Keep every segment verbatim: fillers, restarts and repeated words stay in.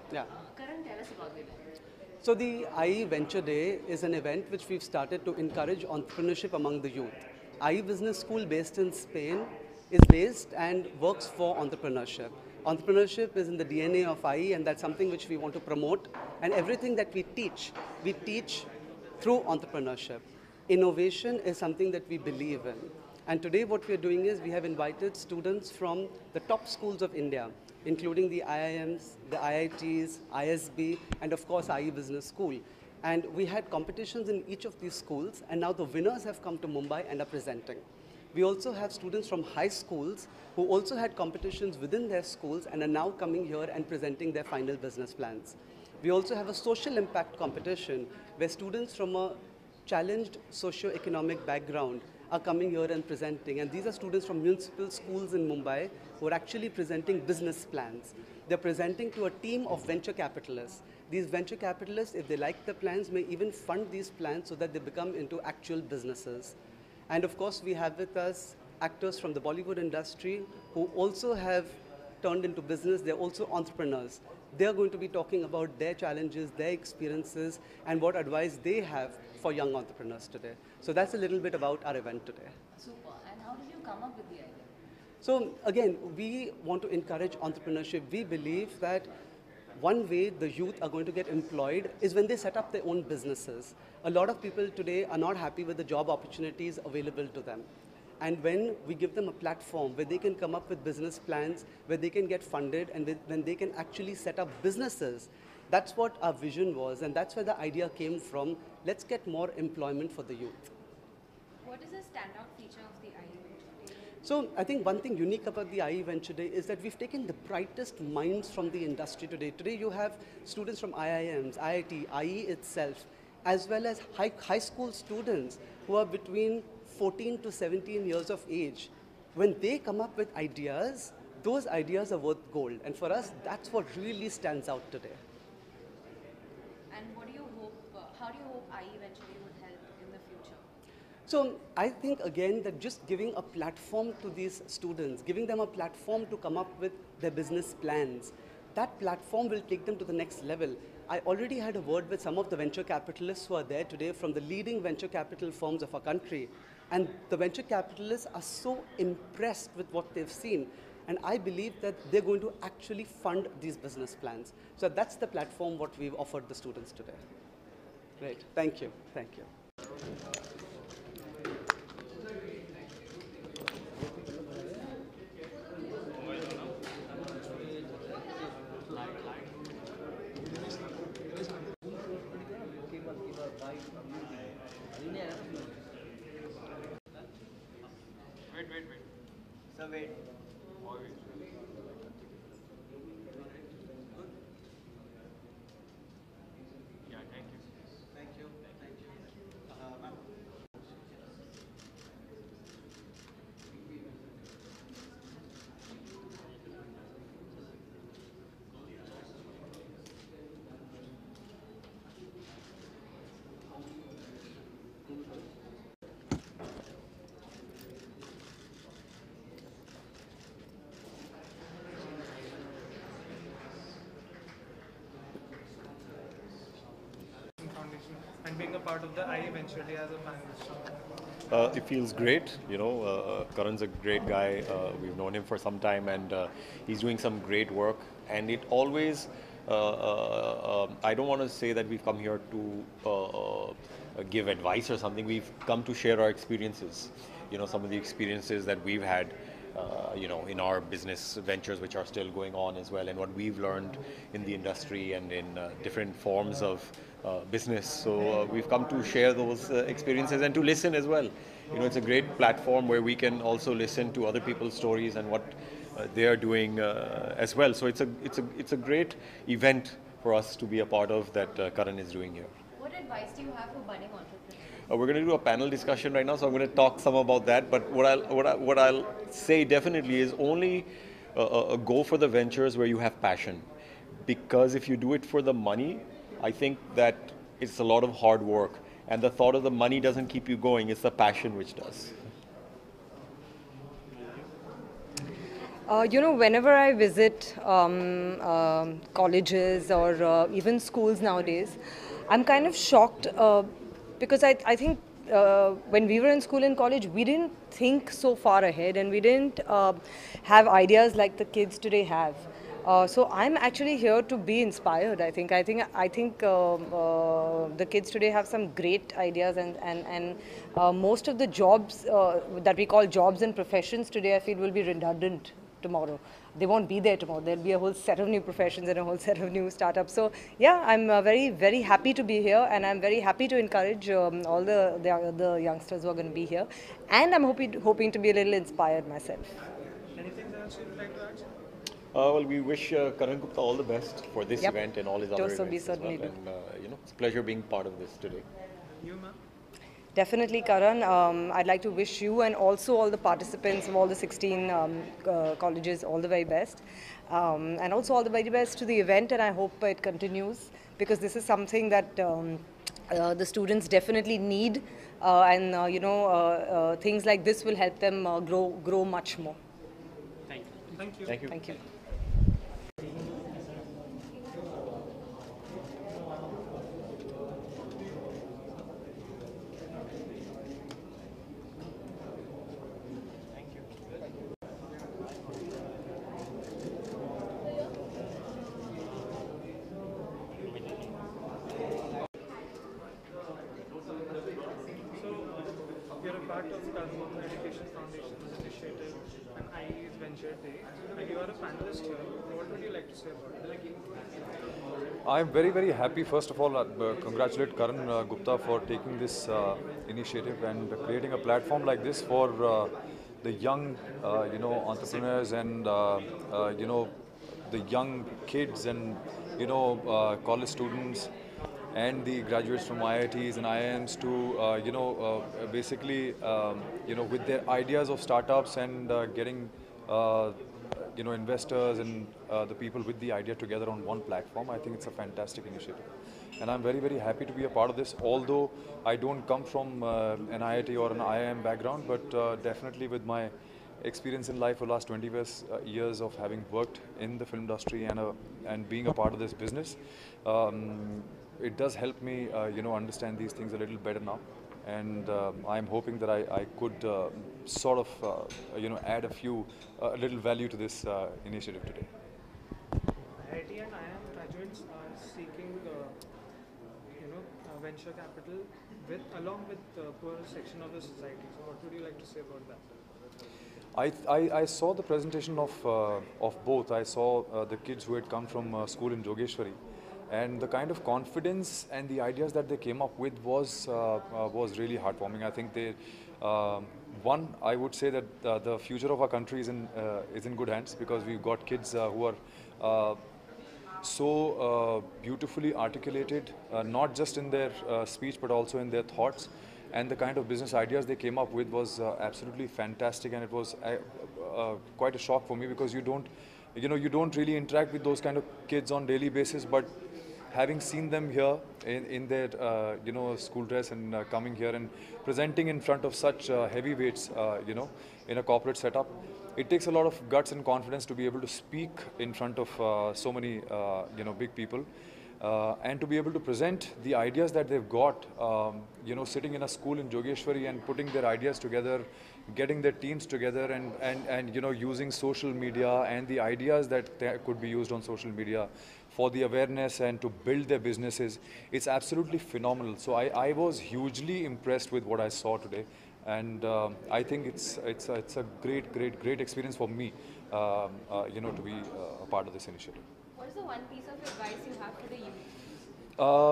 Yeah. Karan, tell us about the event. So the I E Venture Day is an event which we've started to encourage entrepreneurship among the youth. I E Business School, based in Spain, is based and works for entrepreneurship. Entrepreneurship is in the D N A of I E, and that's something which we want to promote. And everything that we teach, we teach through entrepreneurship. Innovation is something that we believe in. And today what we are doing is we have invited students from the top schools of India, including the I I Ms, the I I Ts, I S B, and of course I E Business School. And we had competitions in each of these schools, and now the winners have come to Mumbai and are presenting. We also have students from high schools who also had competitions within their schools and are now coming here and presenting their final business plans. We also have a social impact competition where students from a challenged socio-economic background are coming here and presenting. And these are students from municipal schools in Mumbai who are actually presenting business plans. They're presenting to a team of venture capitalists. These venture capitalists, if they like the plans, may even fund these plans so that they become into actual businesses. And of course, we have with us actors from the Bollywood industry who also have turned into business. They're also entrepreneurs. They're going to be talking about their challenges, their experiences, and what advice they have for young entrepreneurs today. So that's a little bit about our event today. Super. And how did you come up with the idea? So again, we want to encourage entrepreneurship. We believe that one way the youth are going to get employed is when they set up their own businesses. A lot of people today are not happy with the job opportunities available to them. And when we give them a platform where they can come up with business plans, where they can get funded, and when they can actually set up businesses, that's what our vision was, and that's where the idea came from. Let's get more employment for the youth. What is the standout feature of the I E Venture Day? So I think one thing unique about the I E Venture Day is that we've taken the brightest minds from the industry today. Today you have students from I I Ms, I I T, I E itself, as well as high, high school students who are between fourteen to seventeen years of age. When they come up with ideas, those ideas are worth gold. And for us, that's what really stands out today. And what do you hope, uh, how do you hope I E Venture Day would help in the future? So I think again that just giving a platform to these students, giving them a platform to come up with their business plans, that platform will take them to the next level. I already had a word with some of the venture capitalists who are there today from the leading venture capital firms of our country. And the venture capitalists are so impressed with what they've seen. And I believe that they're going to actually fund these business plans. So that's the platform what we've offered the students today. Great. Thank you. Thank you. Wait, wait, wait. Sir, wait. Always. Yeah, thank you. Thank you. Thank you. Uh, ma'am. Foundation and being a part of the I E Venture Day as a panelist. Uh, it feels great. You know, uh, Karan's a great guy. Uh, we've known him for some time, and uh, he's doing some great work. And it always, uh, uh, um, I don't want to say that we've come here to uh, uh, give advice or something. We've come to share our experiences. You know, some of the experiences that we've had. Uh, you know, in our business ventures, which are still going on as well, and what we've learned in the industry and in uh, different forms of uh, business. So uh, we've come to share those uh, experiences and to listen as well. You know, it's a great platform where we can also listen to other people's stories and what uh, they are doing uh, as well. So it's a it's a it's a great event for us to be a part of that uh, Karan is doing here. What advice do you have for budding entrepreneurs? Uh, we're going to do a panel discussion right now, so I'm going to talk some about that. But what I'll what, I, what I'll say definitely is only uh, uh, go for the ventures where you have passion, because if you do it for the money, I think that it's a lot of hard work, and the thought of the money doesn't keep you going. It's the passion which does. Uh, you know, whenever I visit um, um, colleges or uh, even schools nowadays, I'm kind of shocked uh, because I, I think uh, when we were in school and college, we didn't think so far ahead and we didn't uh, have ideas like the kids today have. Uh, so I'm actually here to be inspired. I think. I think. I think um uh, the kids today have some great ideas, and and and uh, most of the jobs uh, that we call jobs and professions today, I feel, will be redundant tomorrow. They won't be there tomorrow. There'll be a whole set of new professions and a whole set of new startups. So yeah, I'm uh, very very happy to be here, and I'm very happy to encourage um, all the, the the youngsters who are going to be here, and I'm hoping hoping to be a little inspired myself. Anything else you'd like to add? Uh, well, we wish uh, Karan Gupta all the best for this Yep. event and all his other Also, we events as well. certainly do. And uh, you know, it's a pleasure being part of this today. You, ma'am? Definitely, Karan. Um, I'd like to wish you and also all the participants of all the sixteen um, uh, colleges all the very best. Um, and also all the very best to the event, and I hope it continues because this is something that um, uh, the students definitely need. Uh, and, uh, you know, uh, uh, things like this will help them uh, grow, grow much more. Thank you. Thank you. Thank you. Thank you. You're a part of Karan Gupta Education Foundation's initiative and I E's Venture Day, and you are a panelist here. What would you like to say about it? I'm very, very happy. First of all, uh, congratulate Karan uh, Gupta for taking this uh, initiative and creating a platform like this for uh, the young, uh, you know, entrepreneurs and uh, uh, you know, the young kids and you know, uh, college students and the graduates from I I Ts and I I Ms to uh, you know, uh, basically um, you know, with their ideas of startups and uh, getting. Uh, you know, investors and uh, the people with the idea together on one platform. I think it's a fantastic initiative. And I'm very, very happy to be a part of this, although I don't come from uh, an I I T or an I I M background, but uh, definitely with my experience in life for the last twenty years, uh, years of having worked in the film industry and, uh, and being a part of this business, um, it does help me, uh, you know, understand these things a little better now. And uh, I'm hoping that I, I could uh, sort of, uh, you know, add a few, uh, little value to this uh, initiative today. I I T and I I M graduates are seeking, uh, you know, uh, venture capital with, along with the poor section of the society. So, what would you like to say about that? I, I, I saw the presentation of, uh, of both. I saw uh, the kids who had come from uh, school in Jogeshwari. And the kind of confidence and the ideas that they came up with was uh, uh, was really heartwarming. I think they, um, one, I would say that uh, the future of our country is in uh, is in good hands because we've got kids uh, who are uh, so uh, beautifully articulated, uh, not just in their uh, speech but also in their thoughts. And the kind of business ideas they came up with was uh, absolutely fantastic, and it was uh, uh, quite a shock for me because you don't, you know, you don't really interact with those kind of kids on daily basis, but having seen them here in, in their uh, you know, school dress and uh, coming here and presenting in front of such uh, heavyweights, uh, you know, in a corporate setup, it takes a lot of guts and confidence to be able to speak in front of uh, so many uh, you know, big people. Uh, and to be able to present the ideas that they've got, um, you know, sitting in a school in Jogeshwari and putting their ideas together, getting their teams together and, and, and you know, using social media and the ideas that could be used on social media for the awareness and to build their businesses, it's absolutely phenomenal. So I, I was hugely impressed with what I saw today. And um, I think it's, it's, a, it's a great, great, great experience for me, um, uh, you know, to be uh, a part of this initiative. What is the one piece of advice you have for the youth? Uh,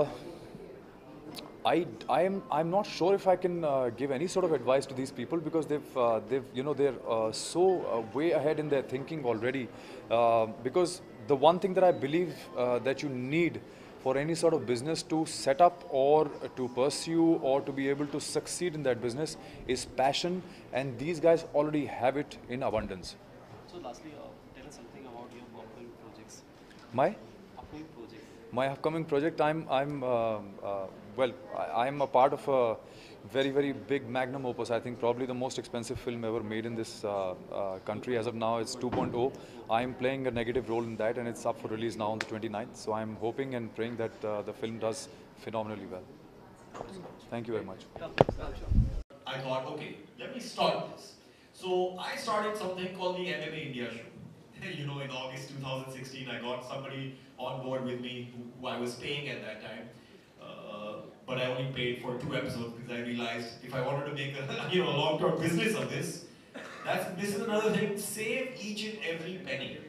I, I am I'm not sure if I can uh, give any sort of advice to these people because they've uh, they've you know they're uh, so uh, way ahead in their thinking already. Uh, because the one thing that I believe uh, that you need for any sort of business to set up or to pursue or to be able to succeed in that business is passion, and these guys already have it in abundance. So lastly, uh, tell us something about your upcoming projects. My Upcoming projects. My upcoming project, I'm, I'm uh, uh, well, I, I'm a part of a very, very big magnum opus. I think probably the most expensive film ever made in this uh, uh, country. As of now, it's two point oh. I'm playing a negative role in that, and it's up for release now on the twenty-ninth. So I'm hoping and praying that uh, the film does phenomenally well. Thank you very much. I thought, okay, let me start this. So I started something called the M M A India show. You know, in August two thousand sixteen, I got somebody on board with me who, who I was paying at that time. Uh, but I only paid for two episodes because I realized if I wanted to make a you know long-term business of this, that's this is another thing. Save each and every penny.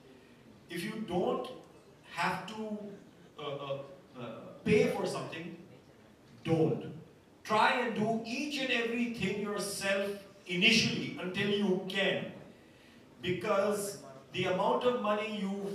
If you don't have to uh, uh, uh, pay for something, don't. Try and do each and everything yourself initially until you can. Because the amount of money you,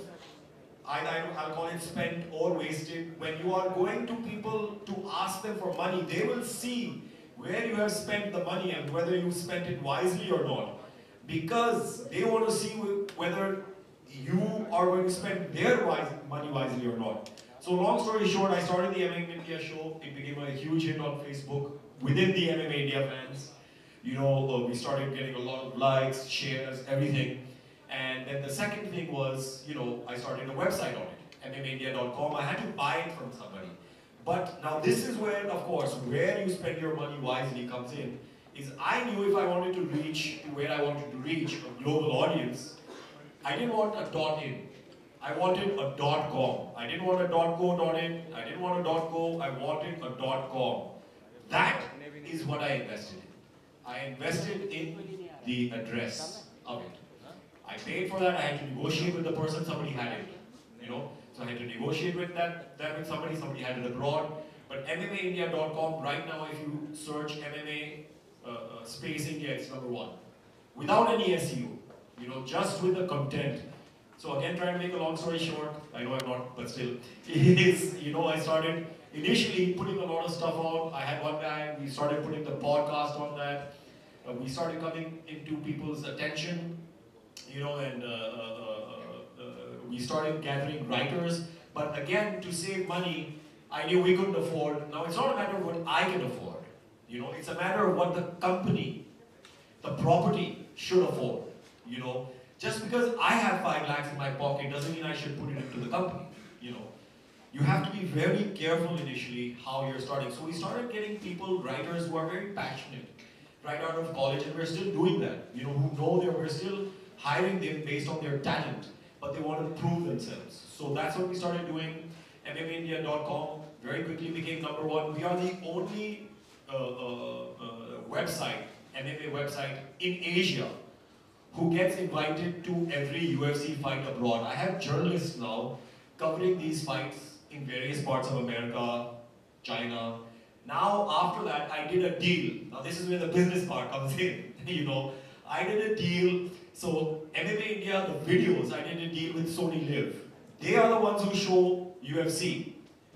I, I, I'll call it spent or wasted, when you are going to people to ask them for money, they will see where you have spent the money and whether you spent it wisely or not. Because they want to see whether you are going to spend their wise, money wisely or not. So long story short, I started the M M A India show. It became a huge hit on Facebook within the M M A India fans. You know, uh, we started getting a lot of likes, shares, everything. And then the second thing was, you know, I started a website on it, M M A India dot com. I had to buy it from somebody. But now this is where, of course, where you spend your money wisely comes in, is I knew if I wanted to reach where I wanted to reach, a global audience, I didn't want a dot in. I wanted a dot com. I didn't want a dot go, dot in. I didn't want a dot go. I wanted a dot com. That is what I invested in. I invested in the address of it. I paid for that. I had to negotiate with the person. Somebody had it, you know. So I had to negotiate with that, that with somebody. Somebody had it abroad. But M M A India dot com right now, if you search M M A uh, uh, space India, it's number one, without any S E O. You know, just with the content. So again, trying to make a long story short, I know I'm not, but still, is, you know, I started initially putting a lot of stuff on. I had one guy, we started putting the podcast on that. Uh, we started coming into people's attention, you know, and uh, uh, uh, uh, we started gathering writers. But again, to save money, I knew we couldn't afford. Now, it's not a matter of what I can afford. You know, it's a matter of what the company, the property should afford, you know. Just because I have five lakhs in my pocket doesn't mean I should put it into the company, you know. You have to be very careful initially how you're starting. So we started getting people, writers who are very passionate, right out of college, and we're still doing that, you know, who know that we're still hiring them based on their talent, but they want to prove themselves. So that's what we started doing. M M A India dot com very quickly became number one. We are the only uh, uh, uh, website, M M A website in Asia, who gets invited to every U F C fight abroad. I have journalists now covering these fights in various parts of America, China. Now, after that, I did a deal. Now, this is where the business part comes in. You know, I did a deal. So, M M A India, the videos, I did a deal with Sony Live. They are the ones who show U F C.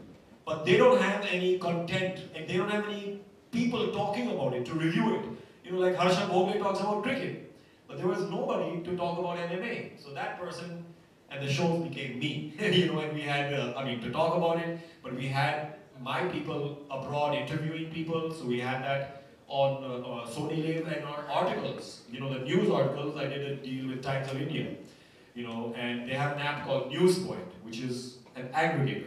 But they don't have any content, and they don't have any people talking about it, to review it. You know, like Harsha Bhogle talks about cricket. But there was nobody to talk about M M A. So that person, and the shows became me. You know, and we had, uh, I mean, to talk about it, but we had my people abroad interviewing people. So we had that on uh, uh, Sony Live and our articles. You know, the news articles, I did a deal with Times of India. You know, and they have an app called Newspoint, which is an aggregator.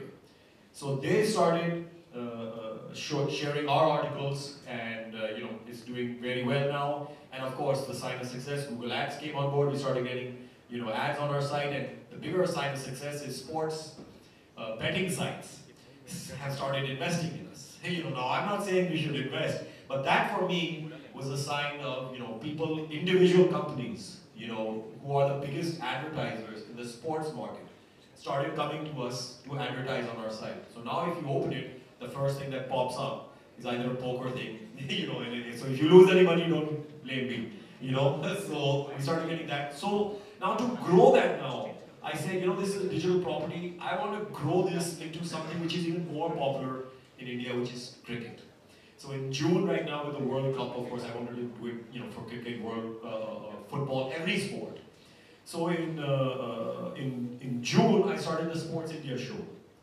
So they started uh, uh, sharing our articles, and uh, you know, it's doing very well now. And of course, the sign of success, Google Ads came on board. We started getting, you know, ads on our site, and the bigger sign of success is sports uh, betting sites have started investing in us. Hey, you know, now I'm not saying we should invest, but that for me was a sign of, you know, people, individual companies, you know, who are the biggest advertisers in the sports market, started coming to us to advertise on our site. So now if you open it, the first thing that pops up is either a poker thing, you know, and it, so if you lose any money, don't blame me, you know. So we started getting that. So now to grow that now, I said, you know, this is a digital property. I want to grow this into something which is even more popular in India, which is cricket. So in June right now with the World Cup, of course, I wanted to do it, you know, for cricket, world, uh, football, every sport. So in, uh, uh, in, in June, I started the Sports India show.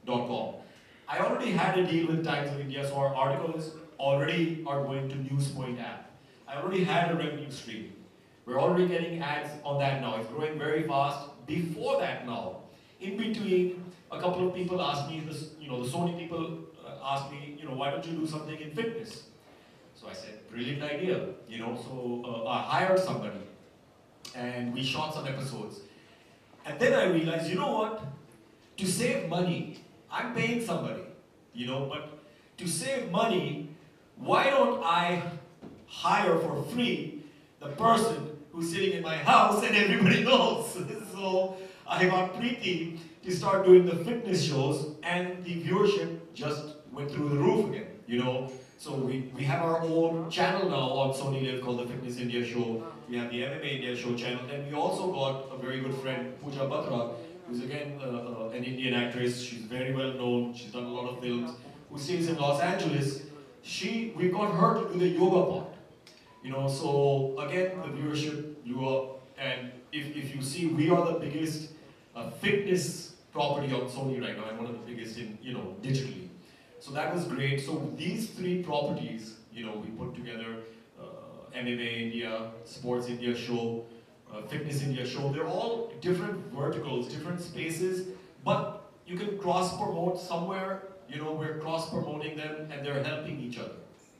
dot com. I already had a deal with Times of India, so our articles already are going to Newspoint app. I already had a revenue stream. We're already getting ads on that now. It's growing very fast. Before that now, in between, a couple of people asked me, this, you know, the Sony people uh, asked me, you know, why don't you do something in fitness? So I said, brilliant idea, you know, so uh, I hired somebody and we shot some episodes. And then I realized, you know what, to save money, I'm paying somebody, you know, but to save money, why don't I hire for free the person who's sitting in my house and everybody knows? So I got Preeti to start doing the fitness shows and the viewership just went through the roof again, you know. So we, we have our own channel now on Sony Live called the Fitness India Show. We have the M M A India Show channel, and we also got a very good friend, Pooja Batra, who's again uh, uh, an Indian actress. She's very well known. She's done a lot of films. Who stays in Los Angeles. She, we got her to do the yoga part. You know, so again, the viewership blew up. And if, if you see, we are the biggest uh, fitness property on Sony right now, and one of the biggest in, you know, digitally. So that was great. So these three properties, you know, we put together uh, M M A India, Sports India Show, uh, Fitness India Show. They're all different verticals, different spaces, but you can cross-promote somewhere. You know, we're cross-promoting them and they're helping each other.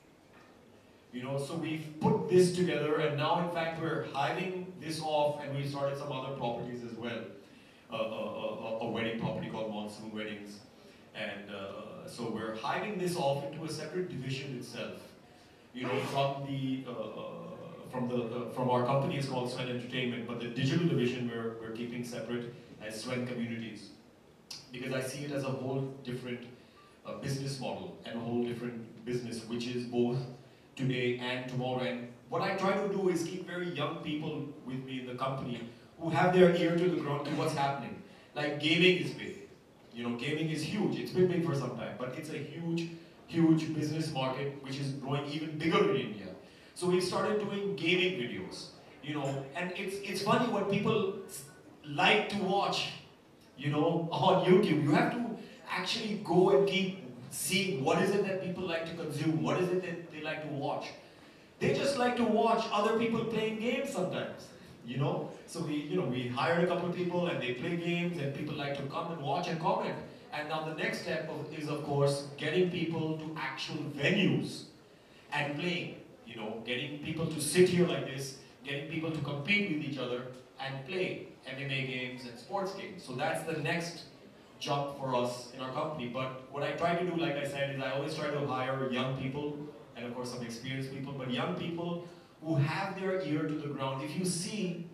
You know, so we've put this together, and now in fact we're hiving this off, and we started some other properties as well. Uh, a, a, a wedding property called Monsoon Weddings. And uh, so we're hiving this off into a separate division itself. You know, from the uh, from the uh, from our company is called Swen Entertainment, but the digital division we're we're keeping separate as Swen Communities, because I see it as a whole different uh, business model and a whole different business, which is both today and tomorrow. And what I try to do is keep very young people with me in the company who have their ear to the ground to what's happening. Like gaming is big. You know, gaming is huge. It's been big for some time, but it's a huge, huge business market which is growing even bigger in India. So we started doing gaming videos, you know, and it's it's funny what people like to watch, you know, on YouTube. You have to actually go and keep seeing what is it that people like to consume, what is it that they like to watch. They just like to watch other people playing games sometimes. You know, so we, you know, we hired a couple of people and they play games and people like to come and watch and comment. And now the next step of, is, of course, getting people to actual venues and playing. You know, getting people to sit here like this, getting people to compete with each other and play M M A games and sports games. So that's the next jump for us in our company. But what I try to do, like I said, is I always try to hire young people and, of course, some experienced people, but young people who have their ear to the ground. If you see,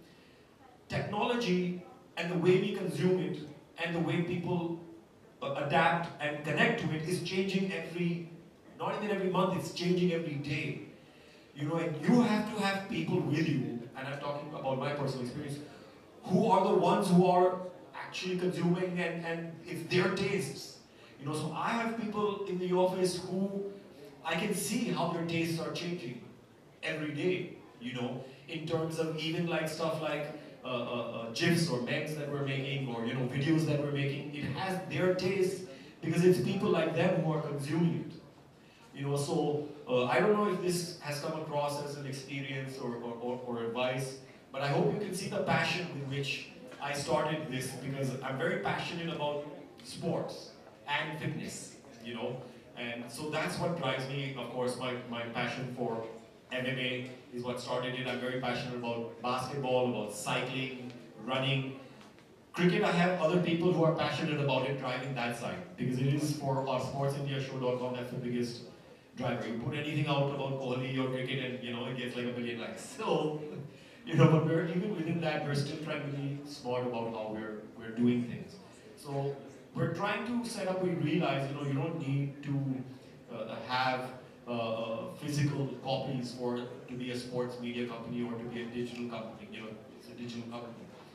technology and the way we consume it and the way people uh, adapt and connect to it is changing every, not even every month, it's changing every day. You know, and you have to have people with you, and I'm talking about my personal experience, who are the ones who are actually consuming and, and it's their tastes. You know, so I have people in the office who I can see how their tastes are changing every day, you know, in terms of even like stuff like uh, uh, uh, GIFs or memes that we're making, or, you know, videos that we're making. It has their taste because it's people like them who are consuming it. You know, so uh, I don't know if this has come across as an experience or, or, or, or advice, but I hope you can see the passion with which I started this, because I'm very passionate about sports and fitness, you know, and so that's what drives me. Of course, my, my passion for M M A is what started it. I'm very passionate about basketball, about cycling, running. Cricket, I have other people who are passionate about it, driving that side, because it is for our sports india show dot com, that's the biggest driver. You put anything out about Kohli or cricket and, you know, it gets like a million likes. So, you know, but we're, even within that, we're still trying to be smart about how we're, we're doing things. So we're trying to set up, we realize, you know, you don't need to uh, have uh, uh, physical copies for to be a sports media company or to be a digital company, you know, it's a digital company.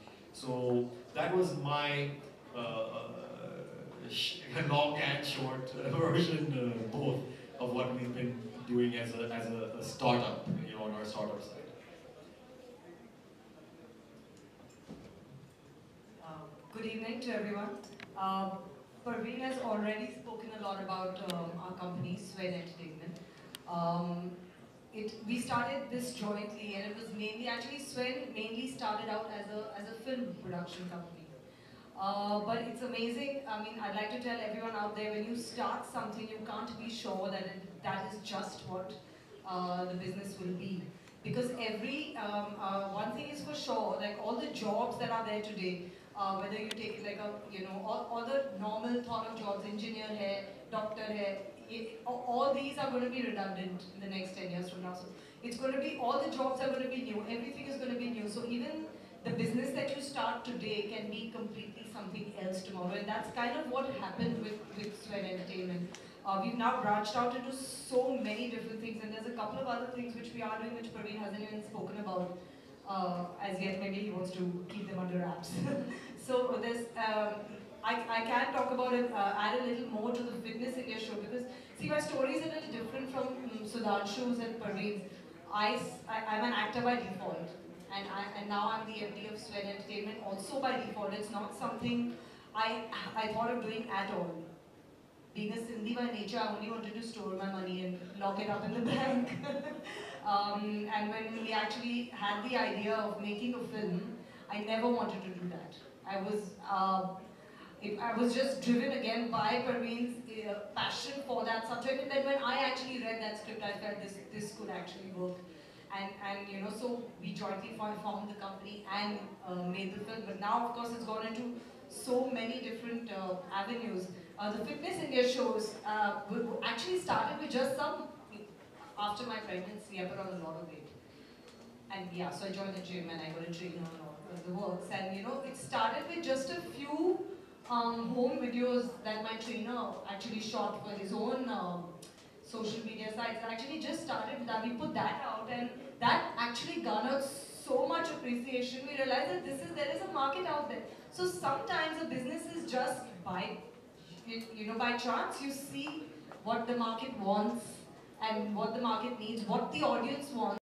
So that was my uh, uh, long and short version, uh, both, of what we've been doing as a, as a, a startup, you know, on our startup side. Uh, good evening to everyone. Uh, Parveen has already spoken a lot about um, our company, Sven Entertainment. Um, it, we started this jointly, and it was mainly, actually Sven mainly started out as a, as a film production company. Uh, but it's amazing. I mean, I'd like to tell everyone out there, when you start something, you can't be sure that it, that is just what uh, the business will be. Because every, um, uh, one thing is for sure, like all the jobs that are there today, uh, whether you take it like a, you know, all, all the normal thought of jobs, engineer hai, doctor hai, it, all these are going to be redundant in the next ten years from now. So it's going to be, all the jobs are going to be new, everything is going to be new. So even the business that you start today can be completely something else tomorrow, and that's kind of what happened with, with Sven Entertainment. Uh, we've now branched out into so many different things, and there's a couple of other things which we are doing which Parveen hasn't even spoken about uh, as yet. Maybe he wants to keep them under wraps. So there's, um, I, I can talk about it, uh, add a little more to the Fitness India show, because see, my story is a little different from um, Sudhanshu's and Parveen's. I, I, I'm an actor by default. And, I, and now I'm the M D of Sven Entertainment also by default. It's not something I, I thought of doing at all. Being a Sindhi by nature, I only wanted to store my money and lock it up in the bank. um, and when we actually had the idea of making a film, I never wanted to do that. I was, uh, it, I was just driven again by Parveen's uh, passion for that subject. And then when I actually read that script, I felt this, this could actually work. And, and you know, so we jointly formed the company and uh, made the film. But now, of course, it's gone into so many different uh, avenues. Uh, the Fitness India shows uh, actually started with just some, after my pregnancy, I put on a lot of weight. And yeah, so I joined the gym and I got a trainer and all of the works. And you know, it started with just a few um, home videos that my trainer actually shot for his own um, social media sites. Actually just started with that. We put that out, and that actually garnered so much appreciation. We realized that this is, there is a market out there. So sometimes a business is just by, you know, by chance you see what the market wants and what the market needs, what the audience wants.